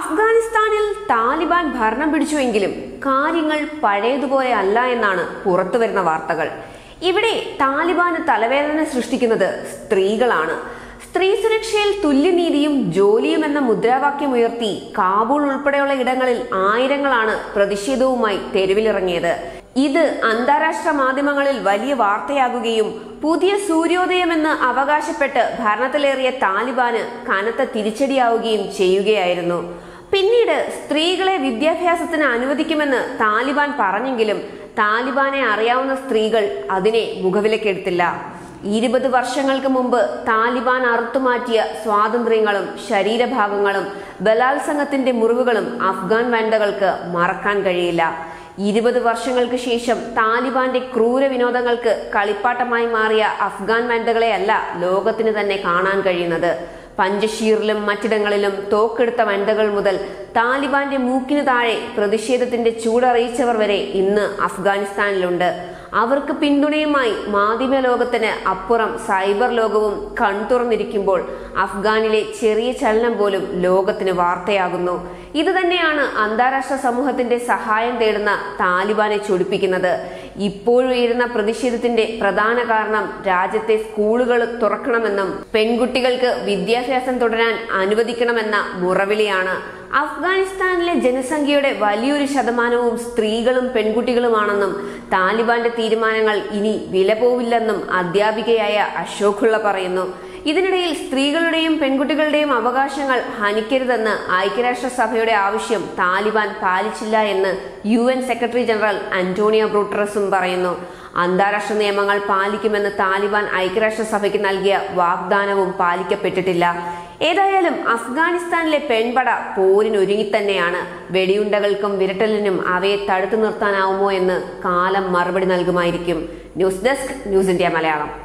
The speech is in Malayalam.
അഫ്ഗാനിസ്ഥാനിൽ താലിബാൻ ഭരണം പിടിച്ചുവെങ്കിലും കാര്യങ്ങൾ പഴയതുപോലെ അല്ല എന്നാണ് പുറത്തുവരുന്ന വാർത്തകൾ. ഇവിടെ താലിബാന് തലവേദന സൃഷ്ടിക്കുന്നത് സ്ത്രീകളാണ്. സ്ത്രീ സുരക്ഷയിൽ തുല്യനീതിയും ജോലിയും എന്ന മുദ്രാവാക്യമുയർത്തി കാബൂൾ ഉൾപ്പെടെയുള്ള ഇടങ്ങളിൽ ആയിരങ്ങളാണ് പ്രതിഷേധവുമായി തെരുവിലിറങ്ങിയത്. ഇത് അന്താരാഷ്ട്ര മാധ്യമങ്ങളിൽ വലിയ വാർത്തയാകുകയും പുതിയ സൂര്യോദയമെന്ന് അവകാശപ്പെട്ട് ഭരണത്തിലേറിയ താലിബാന് കനത്ത തിരിച്ചടിയാവുകയും ചെയ്യുകയായിരുന്നു. പിന്നീട് സ്ത്രീകളെ വിദ്യാഭ്യാസത്തിന് അനുവദിക്കുമെന്ന് താലിബാൻ പറഞ്ഞെങ്കിലും താലിബാനെ അറിയാവുന്ന സ്ത്രീകൾ അതിനെ മുഖവിലക്കെടുത്തില്ല. 20 വർഷങ്ങൾക്ക് മുമ്പ് താലിബാൻ അറുത്തുമാറ്റിയ സ്വാതന്ത്ര്യങ്ങളും ശരീരഭാഗങ്ങളും ബലാത്സംഗത്തിന്റെ മുറിവുകളും അഫ്ഗാൻ വനിതകൾക്ക് മറക്കാൻ കഴിയില്ല. 20 വർഷങ്ങൾക്ക് ശേഷം താലിബാന്റെ ക്രൂര വിനോദങ്ങൾക്ക് കളിപ്പാട്ടമായി മാറിയ അഫ്ഗാൻ വനിതകളെയല്ല ലോകത്തിന് തന്നെ കാണാൻ കഴിയുന്നത്. പഞ്ചഷീറിലും മറ്റിടങ്ങളിലും തോക്കെടുത്ത വനിതകൾ മുതൽ താലിബാന്റെ മൂക്കിന് താഴെ പ്രതിഷേധത്തിന്റെ ചൂടറിയിച്ചവർ വരെ ഇന്ന് അഫ്ഗാനിസ്ഥാനിലുണ്ട്. അവർക്ക് പിന്തുണയുമായി മാധ്യമ ലോകത്തിന് അപ്പുറം സൈബർ ലോകവും കൺതുറന്നിരിക്കുമ്പോൾ അഫ്ഗാനിലെ ചെറിയ ചലനം പോലും ലോകത്തിന് വാർത്തയാകുന്നു. ഇത് തന്നെയാണ് അന്താരാഷ്ട്ര സമൂഹത്തിന്റെ സഹായം തേടുന്ന താലിബാനെ ചൊടിപ്പിക്കുന്നത്. ഇപ്പോഴുയരുന്ന പ്രതിഷേധത്തിന്റെ പ്രധാന കാരണം രാജ്യത്തെ സ്കൂളുകൾ തുറക്കണമെന്നും പെൺകുട്ടികൾക്ക് വിദ്യാഭ്യാസം തുടരാൻ അനുവദിക്കണമെന്ന മുറവിളിയാണ്. അഫ്ഗാനിസ്ഥാനിലെ ജനസംഖ്യയുടെ വലിയൊരു ശതമാനവും സ്ത്രീകളും പെൺകുട്ടികളുമാണെന്നും താലിബാന്റെ തീരുമാനങ്ങൾ ഇനി വില പോവില്ലെന്നും അധ്യാപികയായ അശോകുള്ള പറയുന്നു. ഇതിനിടയിൽ സ്ത്രീകളുടെയും പെൺകുട്ടികളുടെയും അവകാശങ്ങൾ ഹനിക്കരുതെന്ന് ഐക്യരാഷ്ട്രസഭയുടെ ആവശ്യം താലിബാൻ പാലിച്ചില്ല എന്ന് UN സെക്രട്ടറി ജനറൽ അന്റോണിയോ ഗ്യൂട്ടറസും പറയുന്നു. അന്താരാഷ്ട്ര നിയമങ്ങൾ പാലിക്കുമെന്ന് താലിബാൻ ഐക്യരാഷ്ട്രസഭയ്ക്ക് നൽകിയ വാഗ്ദാനവും പാലിക്കപ്പെട്ടിട്ടില്ല. ഏതായാലും അഫ്ഗാനിസ്ഥാനിലെ പെൺപട പോരിനൊരുങ്ങിത്തന്നെയാണ്. വെടിയുണ്ടകൾക്കും വിരട്ടലിനും അവയെ തടുത്തു നിർത്താനാവുമോ എന്ന് കാലം മറുപടി നൽകുമായിരിക്കും. News desk, news India Malayalam.